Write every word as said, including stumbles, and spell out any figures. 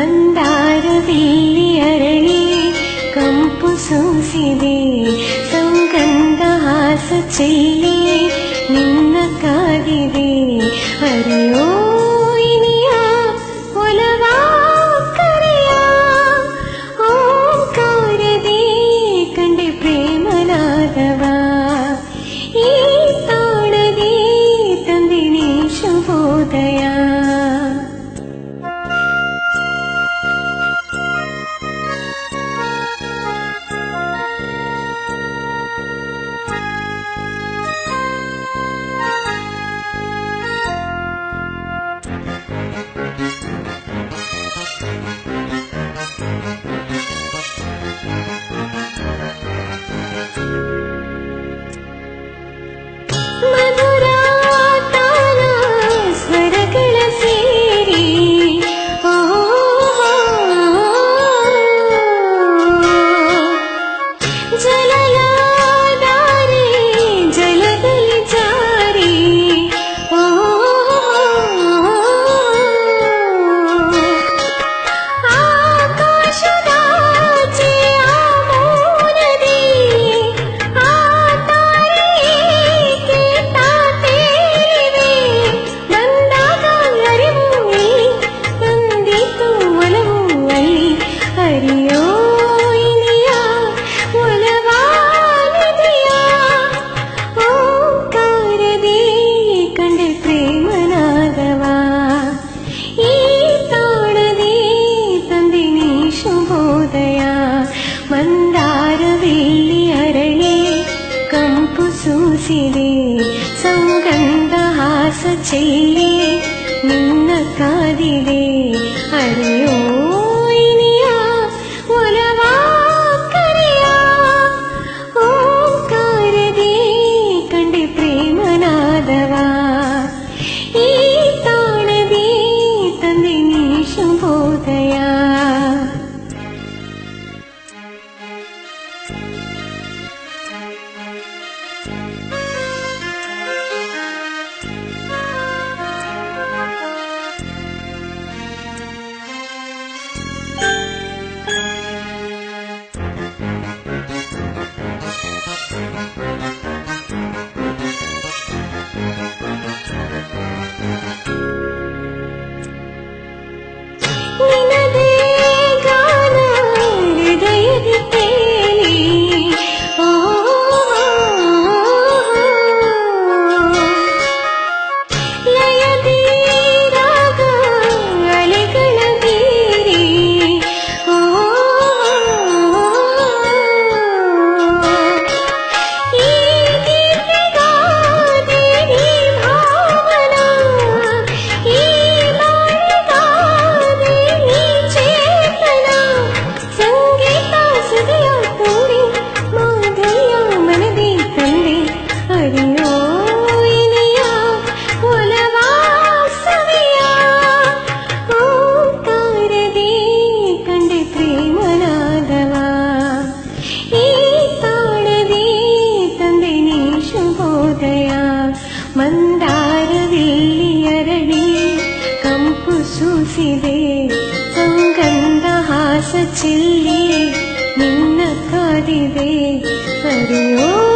ಮಂದಾರವಿಲ್ಲಿ ಅರಳಿ ಕಂಪು ಸೂಸಿದೆ ಸಂಗಂಧ ಹಾಸ ಚೆಲ್ಲಿ ನಿನ್ನ ಕಾದಿದೆ ಹರಿಯೋ ಇನಿಯ ಒಲವ ಕರೆಯ ಓಂಕಾರದಿ ಕಂಡೆ ಪ್ರೇಮನಾದವ ಈ ತಾಣದಿ ತಂದಿನಿ ಶುಭೋದಯ. ಮಂದಾರವಿಲ್ಲಿ ಅರಳಿ ಕಂಪು ಸೂಸಿದೆ ಸಂಗಂಧ ಹಾಸ ಚೆಲ್ಲಿ ನಿನ್ನ ಕಾದಿದೆ ಹರಿಯೋ ಇನಿಯ ಒಲವ ಕರೆಯ ಓಂಕಾರದಿ ಕಂಡೆ ಪ್ರೇಮನಾದವ ಈ ತಾಣದಿ ತಂದಿನಿ ಶುಭೋದಯ. ನಿನದೇ ಗಾನ ಹೃದಯದ ತೇಲಿ ಓ ಲಯದಿ ರಾಗ ಅಲೆಗಳ ಬೀರಿ ಓ ಈ ಗೀತೆಗಾದೆ ನೀ ಭಾವನಾ ಈ ಮಂದಾರವಿಲ್ಲಿ ಅರಳಿ ಕಂಪು ಸೂಸಿದೆ ಸಂಗಂಧ ಹಾಸ ಚೆಲ್ಲಿ ನಿನ್ನ ಕಾದಿದೆ ಹರಿಯೋ